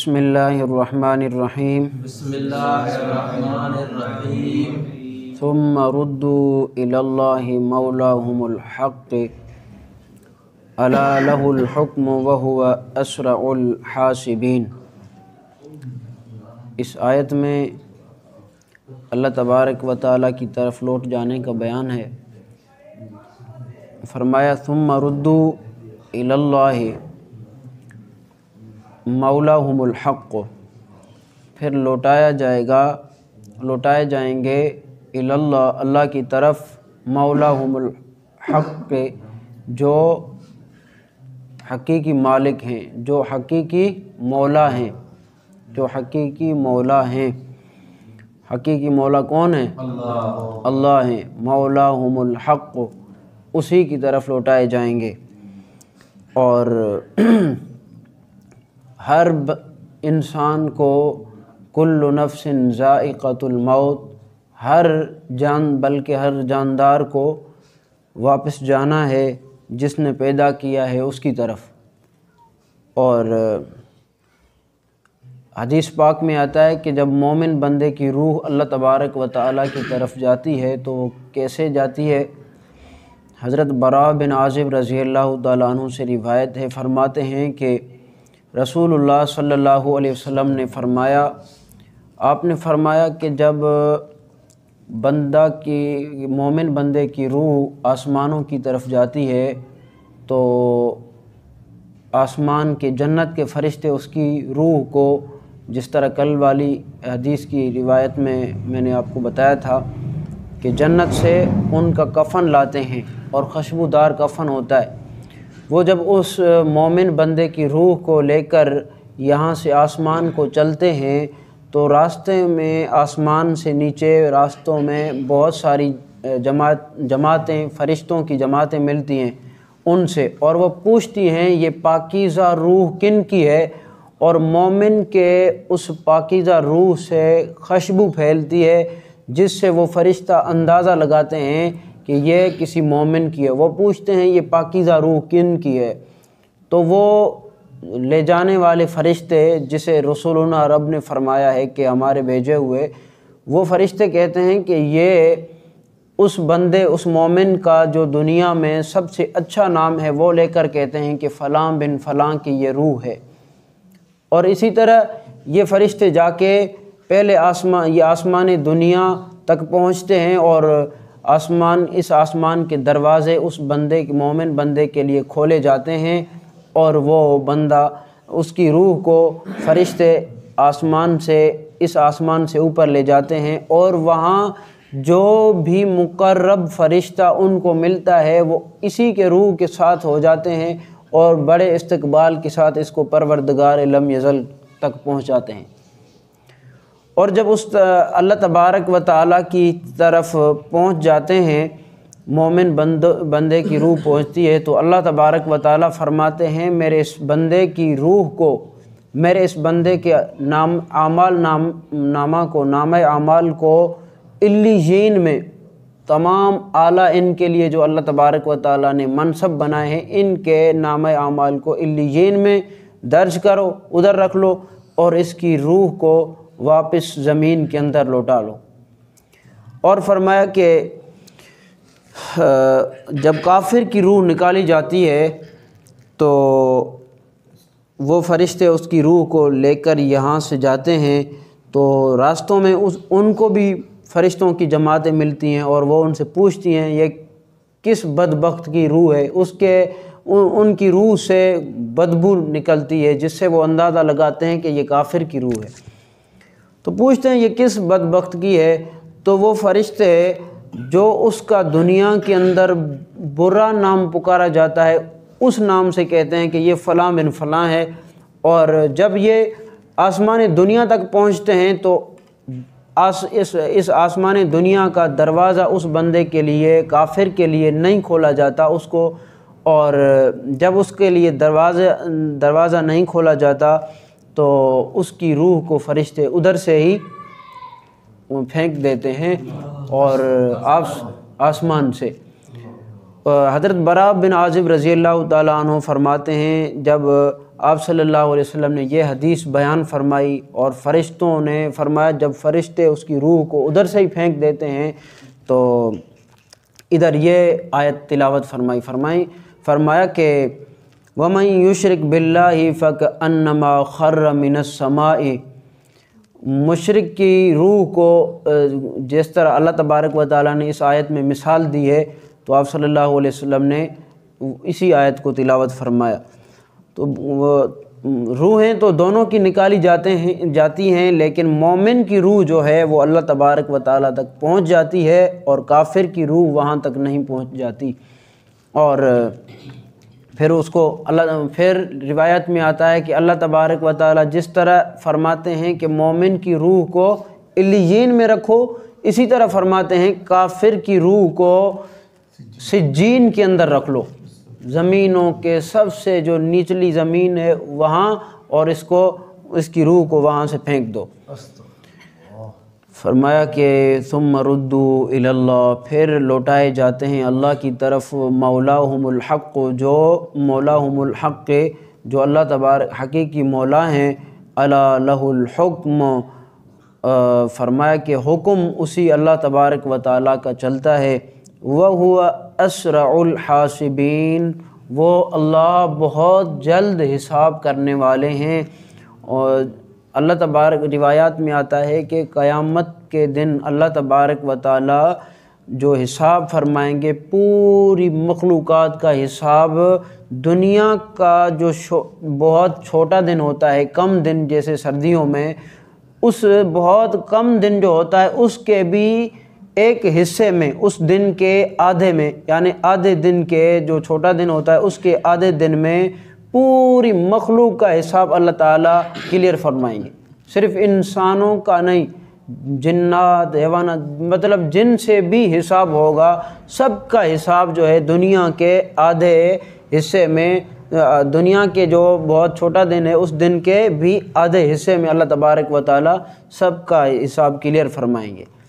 بسم اللہ الرحمن الرحیم بسم اللہ الرحمن الرحیم ثم ردوا الی اللہ مولاہم الحق الا لہ الحکم وہو اسرع الحاسبین۔ اس آیت میں اللہ تبارک و تعالیٰ کی طرف لوٹ جانے کا بیان ہے۔ فرمایا ثم ردوا الی اللہ مولاہم الحق، پھر لوٹائے جائیں گے الی اللہ، اللہ کی طرف، مولاہم الحق کے جو حقیقی مالک ہیں، جو حقیقی مولا ہیں، جو حقیقی مولا ہیں۔ حقیقی مولا کون ہیں؟ اللہ ہیں۔ مولاہم الحق، اسی کی طرف لوٹائے جائیں گے۔ اور ہر انسان کو کل نفس ذائقۃ الموت، بلکہ ہر جاندار کو واپس جانا ہے جس نے پیدا کیا ہے اس کی طرف۔ اور حدیث پاک میں آتا ہے کہ جب مومن بندے کی روح اللہ تبارک و تعالیٰ کی طرف جاتی ہے تو وہ کیسے جاتی ہے؟ حضرت براء بن عازب رضی اللہ تعالیٰ عنہ سے روایت ہے، فرماتے ہیں کہ رسول اللہ صلی اللہ علیہ وسلم نے فرمایا، آپ نے فرمایا کہ جب مومن بندے کی روح آسمانوں کی طرف جاتی ہے تو آسمان کے جنت کے فرشتے اس کی روح کو، جس طرح کل والی حدیث کی روایت میں نے آپ کو بتایا تھا کہ جنت سے ان کا کفن لاتے ہیں اور خوشبودار کفن ہوتا ہے، وہ جب اس مومن بندے کی روح کو لے کر یہاں سے آسمان کو چلتے ہیں تو راستے میں، آسمان سے نیچے راستوں میں بہت ساری جماعتیں، فرشتوں کی جماعتیں ملتی ہیں ان سے، اور وہ پوچھتی ہیں یہ پاکیزہ روح کن کی ہے، اور مومن کے اس پاکیزہ روح سے خوشبو پھیلتی ہے جس سے وہ فرشتہ اندازہ لگاتے ہیں کہ یہ کسی مومن کی ہے۔ وہ پوچھتے ہیں یہ پاکیزہ روح کن کی ہے، تو وہ لے جانے والے فرشتے، جسے رسولنا رب نے فرمایا ہے کہ ہمارے بھیجے ہوئے، وہ فرشتے کہتے ہیں کہ یہ اس بندے، اس مومن کا جو دنیا میں سب سے اچھا نام ہے، وہ لے کر کہتے ہیں کہ فلاں بن فلاں کی یہ روح ہے۔ اور اسی طرح یہ فرشتے جا کے پہلے آسمان دنیا تک پہنچتے ہیں، اور اس آسمان کے دروازے اس بندے، مومن بندے کے لیے کھولے جاتے ہیں، اور وہ بندہ، اس کی روح کو فرشتے اس آسمان سے اوپر لے جاتے ہیں، اور وہاں جو بھی مقرب فرشتہ ان کو ملتا ہے وہ اسی کے روح کے ساتھ ہو جاتے ہیں، اور بڑے استقبال کے ساتھ اس کو پروردگار لم یزل تک پہنچاتے ہیں۔ اور جب اس اللہ تبارک و تعالیٰ کی طرف پہنچ جاتے ہیں، مومن بندے کی روح پہنچتی ہے تو اللہ تبارک و تعالیٰ فرماتے ہیں میرے اس بندے کی روح کو، میرے اس بندے کے نامہ اعمال کو علیین میں، تمام اعلیٰ ان کے لیے جو اللہ تبارک و تعالیٰ نے منصب بنائے ہیں، ان کے نامہ اعمال کو علیین میں درج کرو، ادھر رکھ لو، اور اس کی روح کو واپس زمین کے اندر لوٹا لو۔ اور فرمایا کہ جب کافر کی روح نکالی جاتی ہے تو وہ فرشتے اس کی روح کو لے کر یہاں سے جاتے ہیں، تو راستوں میں ان کو بھی فرشتوں کی جماعتیں ملتی ہیں، اور وہ ان سے پوچھتی ہیں یہ کس بدبخت کی روح ہے، ان کی روح سے بدبو نکلتی ہے جس سے وہ اندازہ لگاتے ہیں کہ یہ کافر کی روح ہے۔ تو پوچھتے ہیں یہ کس بدبخت کی ہے، تو وہ فرشتے جو اس کا دنیا کے اندر برا نام پکارا جاتا ہے اس نام سے کہتے ہیں کہ یہ فلاں بن فلاں ہے، اور جب یہ آسمان دنیا تک پہنچتے ہیں تو اس آسمان دنیا کا دروازہ اس بندے کے لیے، کافر کے لیے نہیں کھولا جاتا اس کو، اور جب اس کے لیے دروازہ نہیں کھولا جاتا تو اس کی روح کو فرشتے ادھر سے ہی پھینک دیتے ہیں، اور آسمان سے۔ حضرت براء بن عازب رضی اللہ تعالیٰ عنہ فرماتے ہیں جب آپ صلی اللہ علیہ وسلم نے یہ حدیث بیان فرمائی اور فرشتوں نے فرمایا جب فرشتے اس کی روح کو ادھر سے ہی پھینک دیتے ہیں تو ادھر یہ آیت تلاوت فرمایا کہ وَمَن يُشْرِكْ بِاللَّهِ فَكَأَنَّمَا خَرَّ مِنَ السَّمَاءِ، مشرک کی روح کو جس طرح اللہ تبارک و تعالیٰ نے اس آیت میں مثال دی ہے تو آپ صلی اللہ علیہ وسلم نے اسی آیت کو تلاوت فرمایا۔ تو روحیں تو دونوں کی نکالی جاتی ہیں، لیکن مومن کی روح جو ہے وہ اللہ تبارک و تعالیٰ تک پہنچ جاتی ہے اور کافر کی روح وہاں تک نہیں پہنچ جاتی۔ اور پھر روایت میں آتا ہے کہ اللہ تبارک و تعالیٰ جس طرح فرماتے ہیں کہ مومن کی روح کو علیین میں رکھو، اسی طرح فرماتے ہیں کافر کی روح کو سجین کے اندر رکھ لو، زمینوں کے سب سے جو نچلی زمین ہے وہاں، اور اس کی روح کو وہاں سے پھینک دو۔ فرمایا کہ ثم ردوا الی اللہ، پھر لوٹائے جاتے ہیں اللہ کی طرف، مولاہم الحق، جو مولاہم الحق جو اللہ تبارک حقیقی مولا ہیں، الا لہ الحکم، فرمایا کہ حکم اسی اللہ تبارک و تعالیٰ کا چلتا ہے، وَهُوَ أَسْرَعُ الْحَاسِبِينَ، وہ اللہ بہت جلد حساب کرنے والے ہیں۔ اور اللہ تبارک روایات میں آتا ہے کہ قیامت کے دن اللہ تبارک و تعالیٰ جو حساب فرمائیں گے، پوری مخلوقات کا حساب، دنیا کا جو بہت چھوٹا دن ہوتا ہے، کم دن جیسے سردیوں میں، اس بہت کم دن جو ہوتا ہے اس کے بھی ایک حصے میں، اس دن کے آدھے میں، یعنی آدھے دن کے جو چھوٹا دن ہوتا ہے اس کے آدھے دن میں پوری مخلوق کا حساب اللہ تعالیٰ کلیئر فرمائیں گے، صرف انسانوں کا نہیں، جنات، حیوانات، مطلب جن سے بھی حساب ہوگا، سب کا حساب جو ہے دنیا کے آدھے حصے میں، دنیا کے جو بہت چھوٹا دن ہے اس دن کے بھی آدھے حصے میں اللہ تبارک و تعالیٰ سب کا حساب کلیئر فرمائیں گے۔